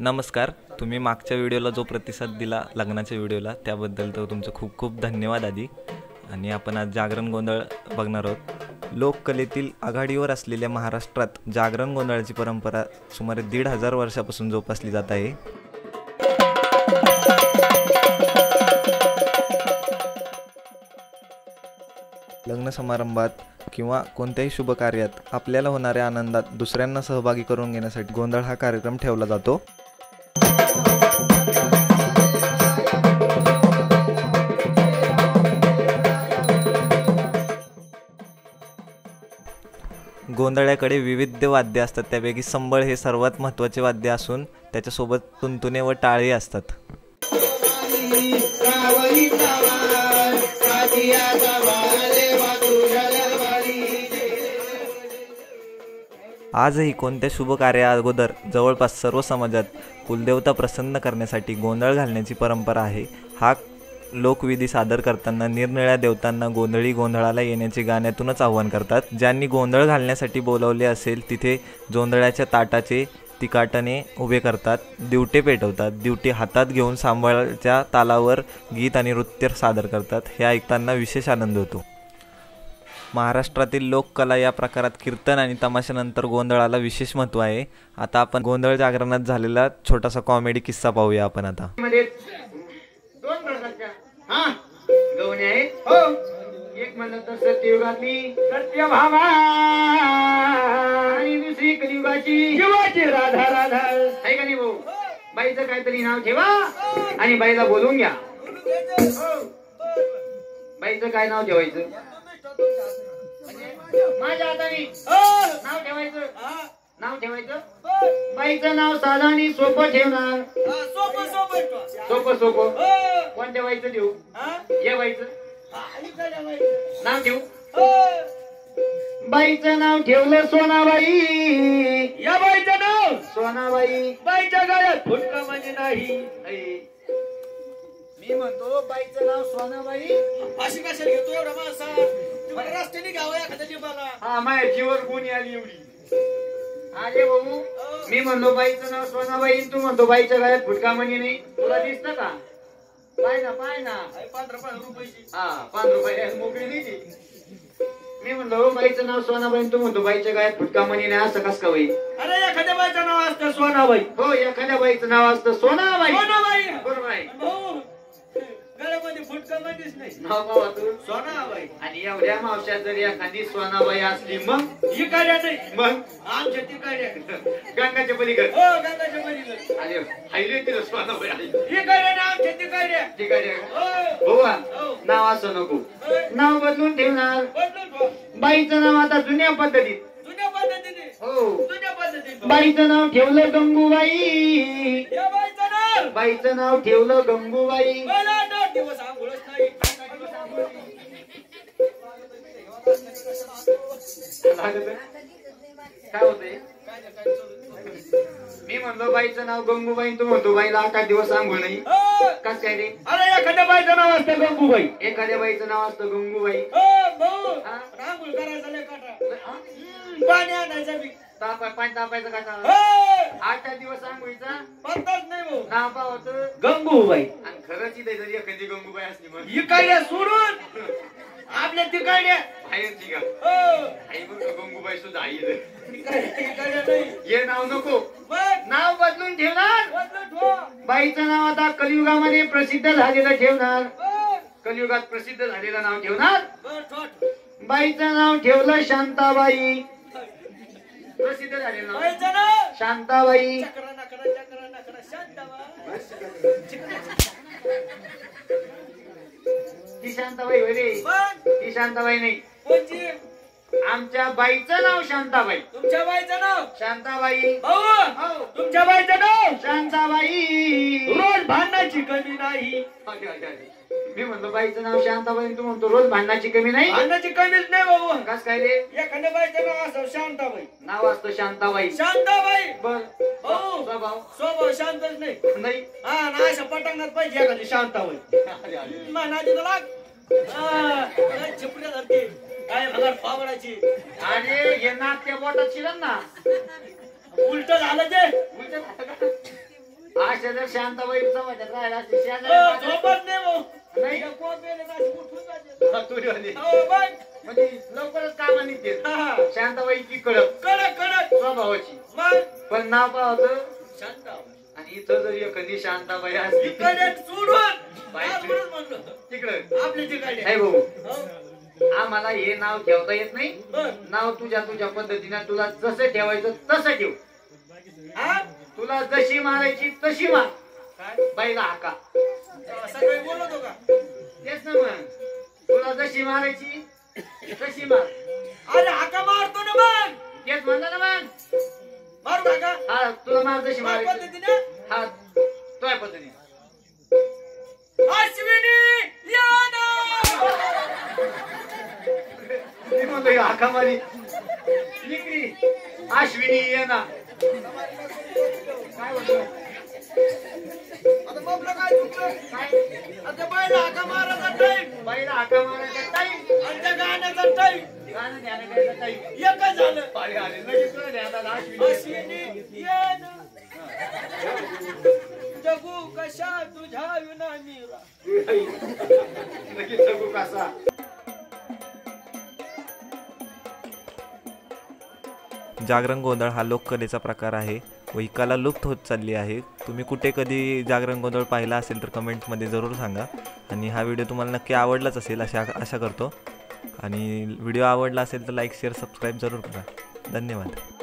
नमस्कार. तुम्ही मागच्या व्हिडिओला जो प्रतिसाद दिला लग्नाच्या व्हिडिओला त्याबद्दल तर तुमचं खूप खूप धन्यवाद आधी. आणि आपण आज जागरण गोंधळ बघणार आहोत. लोककलेतील आघाडीवर असलेल्या महाराष्ट्रात जागरण गोंधळाची परंपरा सुमारे 1500 वर्षापासून जोपासली जात आहे. लग्न समारंभात किंवा कोणत्याही शुभ कार्यात आपल्याला होणाऱ्या आनंदात दुसऱ्यांना सहभागी करून घेण्यासाठी गोंधळ हा कार्यक्रम ठेवला जातो. गोंधळ्याकडे विविध वाद्य असतात. त्यापैकी संबळ हे सर्वात महत्त्वाचे वाद्य असून त्याच्यासोबत तुंतुणे व टाळे असतात. आजही कोणत्या शुभ कार्या अगोदर जवळपास सर्व समाजात कुलदेवता प्रसन्न करण्यासाठी गोंधळ घालण्याची परंपरा आहे. हा लोकविधी सादर करताना निरनिळ्या देवतांना गोंधळी गोंधळाला येण्याचे गाण्यातूनच आवाहन करतात. ज्यांनी गोंधळ घालण्यासाठी बोलावले असेल तिथे जोंधळ्याच्या ताटाचे तिकाटने उभे करतात, दिवटे पेटवतात. दिवटे हातात घेऊन सांबळच्या तालावर गीत आणि नृत्य सादर करतात. हे ऐकताना विशेष आनंद होतो. महाराष्ट्रातील लोककला या प्रकारात कीर्तन आणि तमाशानंतर गोंधळाला विशेष महत्त्व आहे. आता आपण गोंधळ जागरणात झालेला छोटासा कॉमेडी किस्सा पाहूया आपण आता. गवणे आहेत हो. एक म्हणलं तर सत्ययुगातली सत्यभामा आणि दुसरी कलियुगाची शिवाची राधा राधा आहे का नाही भाऊ. बाईचं काहीतरी नाव ठेवा आणि बाईला बोलून घ्या. बाईचं काय नाव ठेवायचं? माझ्या हाताने नाव ठेवायचं. नाव ठेवायचं. बाईचं नाव साधा आणि सोपं ठेवणार. सोपं सोपं कोणत्या बाईचं ठेवू? या बाईचं नाव ठेवू. बाईचं नाव ठेवलं सोनाबाई. या बाईचं नाव सोनाबाई. बाईच्या गळ्यात फुटका म्हणजे नाही. मी म्हणतो बाईचं नाव सोनाबाई. अशी कशाला घेतो एवढा माणसा? रस्त्याने गाव एखाद्या जीवाला. हा माझ्या जीवर कोणी आली एवढी. अरे भाऊ मी म्हणलो बाईचं नाव सोनाबाई, तू म्हणतो बाईच्या गळ्यात फुटका म्हणजे नाही. तुला दिसत का? पाय ना 5 रुपयाची. हा 5 रुपये मोकळी नाही. मी म्हणलो बाईचं नाव सोनाबाई, तू म्हणतो बाईच्या गळ्यात फुटका म्हणजे नाही. असं कस का बाई? अरे एखाद्या बाईचं नाव असतं सोनाबाई. हो एखाद्या बाईचं नाव असतं सोनाबाई. बरोबर आहे. गळ्यामध्ये फुटका म्हणजेच नाही. नाव बाबा तू सोनाबाई. आणि एवढ्या मावशात जरी एखादी सोनाबाई असली मग ही कार्या नाही. मग आमच्या ती कार्या गंगाच्या पलीकडे. हो गंगाच्या पलीकडे. अरे हायले तिला सोनाबाई ही कार्या ना आमच्या ती कार्या. ती कार्या हो. नाव असं नको. नाव बदलून ठेवणार. बाईचं नाव आता जुन्या पद्धतीने. हो जुन्या पद्धतीने बाईचं नाव ठेवलं गंगूबाई. बाईचं नाव ठेवलं गंगूबाई. दिवस आंघोळच नाही. काय होतंय? मी म्हणलो बाईचं नाव गंगूबाई, तू म्हणतो बाईला 8 दिवस आंघोळ नाही. कस काय रे? अरे एखाद्या बाईचं नाव असतं गंगूबाई. एखाद्या बाईचं नाव असतं गंगूबाई. आंघोळ करायचं नाही काटा. पाणी आणायचं बी पाणी तापायचं काटा. 8 दिवस आंघोळीचा पत्ताच नाही भाऊ. नाव का होतं गंगूबाई. आणि खरंच इथे जरी एखादी गंगूबाई असली मग ही काय सोडून आपल्या तिकडे बाहेरची का गंगूबाई सुद्धा आई हे नाव नको. नाव बदलून ठेवणार. बाईचं नाव आता कलियुगामध्ये प्रसिद्ध झालेलं ठेवणार. कलियुगात प्रसिद्ध झालेलं नाव ठेवणार. बाईचं नाव ठेवलं शांताबाई. प्रसिद्ध झालेलं नाव शांताबाई. ती शांताबाई होय रे. ती शांताबाई नाही. आमच्या बाईचं नाव शांताबाई. तुमच्या बाईचं नाव शांताबाई. हो तुमच्या बाईचं नाव शांताबाई. रोज भांडणाची कमी नाही. मी म्हणतो बाईचं नाव शांताबाई, तू म्हणतो रोज भांडणाची कमी नाही. भांडणाची कमीच नाही भाऊ. कस काय रे? एखाद्या बाईचं नाव असतं शांताबाई. नाव असतं शांताबाई. शांताबाई बर. हो स्वभाव शांतच नाही. हा ना अशा पटांगणात पाहिजे एखादी शांताबाई. नादी लाग चिपड्या धरते काय भगार पावडाची. आणि हे नाक त्या बोटात शिरण ना. उलट झालं ते. उलट अशा जर शांताबाई समाजात राहिला असते झोपत नाही भाऊ. नाही कोपेले अशी उठून जाते. तुझ्यावाली. हो बघ. म्हणजे लवकरच कामा निघते हा. शांताबाईची कडक कडक कडक स्वभावाची. मग पण नाव पाहत शांत आणि इथं जर एखादी शांताबाई असली इकडे सोडून बाई आजवरच म्हणलं तिकडं आपली ठिकाणी नाही भाऊ हो. आम्हाला हे नाव ठेवता येत नाही. बर. नाव तुझ्या पद्धतीने तुला जसं ठेवायचं तसं ठेव. हा? तुला जशी मारायची तशी मार. काय बाईला हाका. असं काही बोलत का? तेच ना मग तुला जशी मारायची तशी मार. अरे हाका मारतो ना मग. तेच म्हणलं ना मग. मारू का? हा तुला मार जशी माझ्या मारायची. पद्धतीने हा तुझ्या पद्धतीने. अश्विनी या ना. मी म्हणतो हाका मारी इकडे अश्विनी ये ना. काय म्हणतो आता बापला काय चुकलं? काय आता बाईला हाका मारायचा टाइम बाईला हाका मारायचा टाईम. आणि त्या गाण्याचा टाइम गाणं ध्यान द्यायचा टाईम. एकच झालं. पाळी आले लगेच तुला ध्यानात आलं अश्विनी. अश्विनी या ना. जगू कशा तुझ्या विनानी लगेच जगू कसा. जागरण गोंधळ हा लोककलेचा प्रकार आहे व ही कला लुप्त होत चालली आहे. तुम्ही कुठे कधी जागरण गोंधळ पाहिला असेल तर कमेंटमध्ये जरूर सांगा. आणि हा व्हिडिओ तुम्हाला नक्की आवडलाच असेल आशा करतो. आणि व्हिडिओ आवडला असेल तर लाईक शेअर सबस्क्राईब जरूर करा. धन्यवाद.